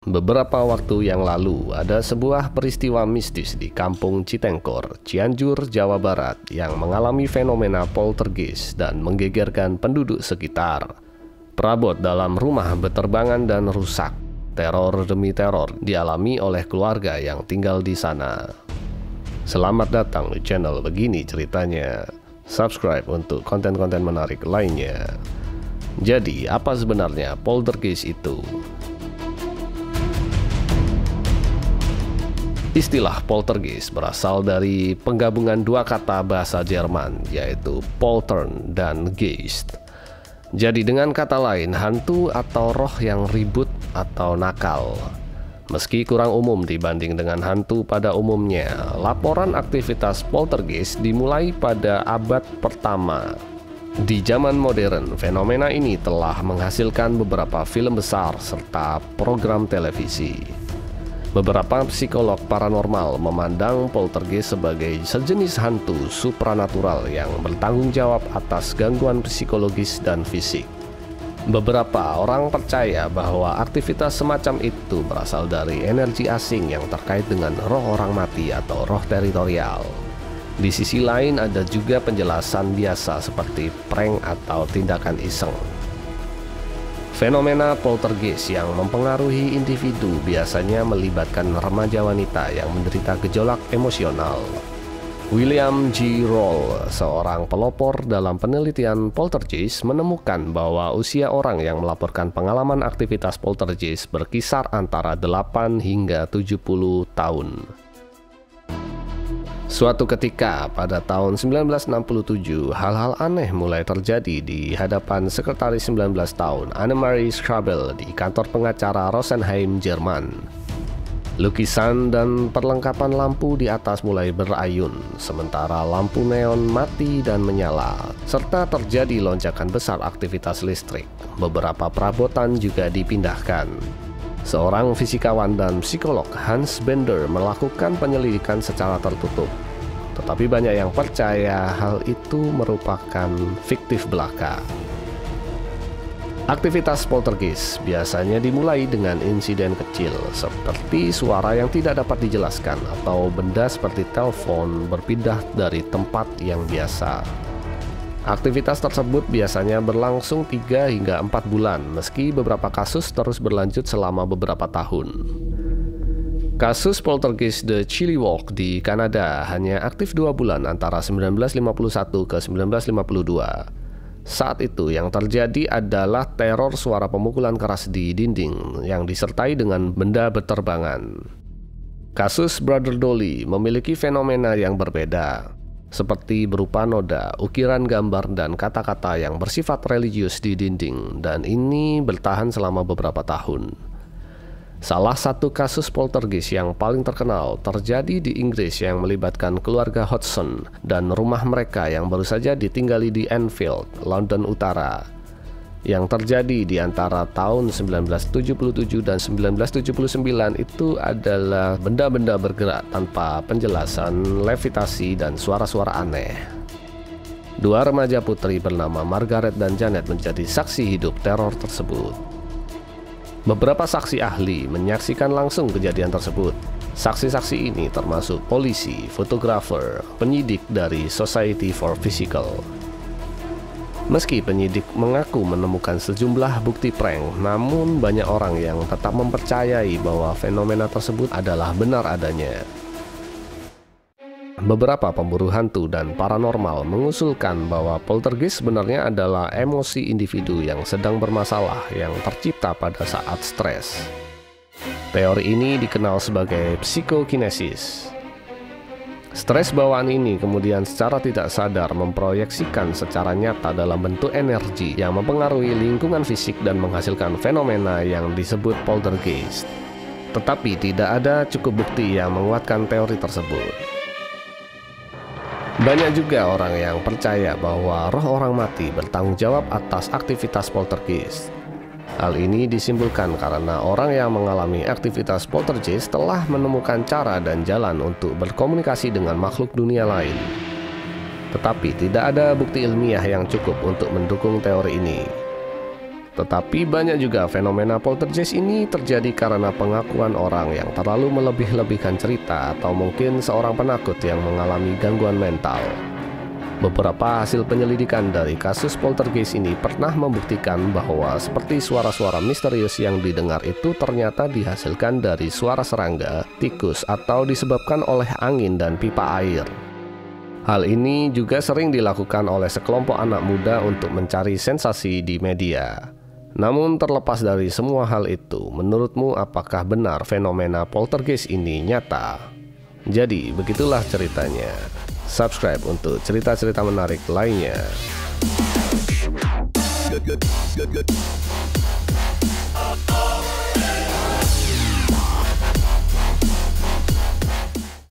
Beberapa waktu yang lalu, ada sebuah peristiwa mistis di kampung Citengkor, Cianjur, Jawa Barat yang mengalami fenomena poltergeist dan menggegerkan penduduk sekitar. Perabot dalam rumah berterbangan dan rusak. Teror demi teror dialami oleh keluarga yang tinggal di sana. Selamat datang di channel Begini Ceritanya. Subscribe untuk konten-konten menarik lainnya. Jadi, apa sebenarnya poltergeist itu? Istilah poltergeist berasal dari penggabungan dua kata bahasa Jerman, yaitu poltern dan geist. Jadi dengan kata lain, hantu atau roh yang ribut atau nakal. Meski kurang umum dibanding dengan hantu pada umumnya, laporan aktivitas poltergeist dimulai pada abad pertama. Di zaman modern, fenomena ini telah menghasilkan beberapa film besar serta program televisi. Beberapa psikolog paranormal memandang poltergeist sebagai sejenis hantu supranatural yang bertanggung jawab atas gangguan psikologis dan fisik. Beberapa orang percaya bahwa aktivitas semacam itu berasal dari energi asing yang terkait dengan roh orang mati atau roh teritorial. Di sisi lain ada juga penjelasan biasa seperti prank atau tindakan iseng. Fenomena poltergeist yang mempengaruhi individu biasanya melibatkan remaja wanita yang menderita gejolak emosional. William G. Roll, seorang pelopor dalam penelitian poltergeist, menemukan bahwa usia orang yang melaporkan pengalaman aktivitas poltergeist berkisar antara 8 hingga 70 tahun. Suatu ketika pada tahun 1967, hal-hal aneh mulai terjadi di hadapan sekretaris 19 tahun Annemarie Schrabel di kantor pengacara Rosenheim, Jerman. Lukisan dan perlengkapan lampu di atas mulai berayun, sementara lampu neon mati dan menyala, serta terjadi lonjakan besar aktivitas listrik. Beberapa perabotan juga dipindahkan. Seorang fisikawan dan psikolog, Hans Bender, melakukan penyelidikan secara tertutup. Tetapi banyak yang percaya hal itu merupakan fiktif belaka. Aktivitas poltergeist biasanya dimulai dengan insiden kecil, seperti suara yang tidak dapat dijelaskan atau benda seperti telepon berpindah dari tempat yang biasa. Aktivitas tersebut biasanya berlangsung 3 hingga 4 bulan, meski beberapa kasus terus berlanjut selama beberapa tahun. Kasus poltergeist The Chilly Walk di Kanada hanya aktif 2 bulan antara 1951 ke 1952. Saat itu yang terjadi adalah teror suara pemukulan keras di dinding yang disertai dengan benda berterbangan. Kasus Brother Dolly memiliki fenomena yang berbeda, seperti berupa noda, ukiran gambar, dan kata-kata yang bersifat religius di dinding, dan ini bertahan selama beberapa tahun. Salah satu kasus poltergeist yang paling terkenal terjadi di Inggris yang melibatkan keluarga Hodgson dan rumah mereka yang baru saja ditinggali di Enfield, London Utara, yang terjadi di antara tahun 1977 dan 1979. Itu adalah benda-benda bergerak tanpa penjelasan, levitasi, dan suara-suara aneh. 2 remaja putri bernama Margaret dan Janet menjadi saksi hidup teror tersebut. Beberapa saksi ahli menyaksikan langsung kejadian tersebut. Saksi-saksi ini termasuk polisi, fotografer, penyidik dari Society for Physical. Meski penyidik mengaku menemukan sejumlah bukti prank, namun banyak orang yang tetap mempercayai bahwa fenomena tersebut adalah benar adanya. Beberapa pemburu hantu dan paranormal mengusulkan bahwa poltergeist sebenarnya adalah emosi individu yang sedang bermasalah yang tercipta pada saat stres. Teori ini dikenal sebagai psikokinesis. Stres bawaan ini kemudian secara tidak sadar memproyeksikan secara nyata dalam bentuk energi yang mempengaruhi lingkungan fisik dan menghasilkan fenomena yang disebut poltergeist. Tetapi tidak ada cukup bukti yang menguatkan teori tersebut. Banyak juga orang yang percaya bahwa roh orang mati bertanggung jawab atas aktivitas poltergeist. Hal ini disimpulkan karena orang yang mengalami aktivitas poltergeist telah menemukan cara dan jalan untuk berkomunikasi dengan makhluk dunia lain. Tetapi tidak ada bukti ilmiah yang cukup untuk mendukung teori ini. Tetapi banyak juga fenomena poltergeist ini terjadi karena pengakuan orang yang terlalu melebih-lebihkan cerita atau mungkin seorang penakut yang mengalami gangguan mental. Beberapa hasil penyelidikan dari kasus poltergeist ini pernah membuktikan bahwa seperti suara-suara misterius yang didengar itu ternyata dihasilkan dari suara serangga, tikus, atau disebabkan oleh angin dan pipa air. Hal ini juga sering dilakukan oleh sekelompok anak muda untuk mencari sensasi di media. Namun terlepas dari semua hal itu, menurutmu apakah benar fenomena poltergeist ini nyata? Jadi begitulah ceritanya. Subscribe untuk cerita-cerita menarik lainnya.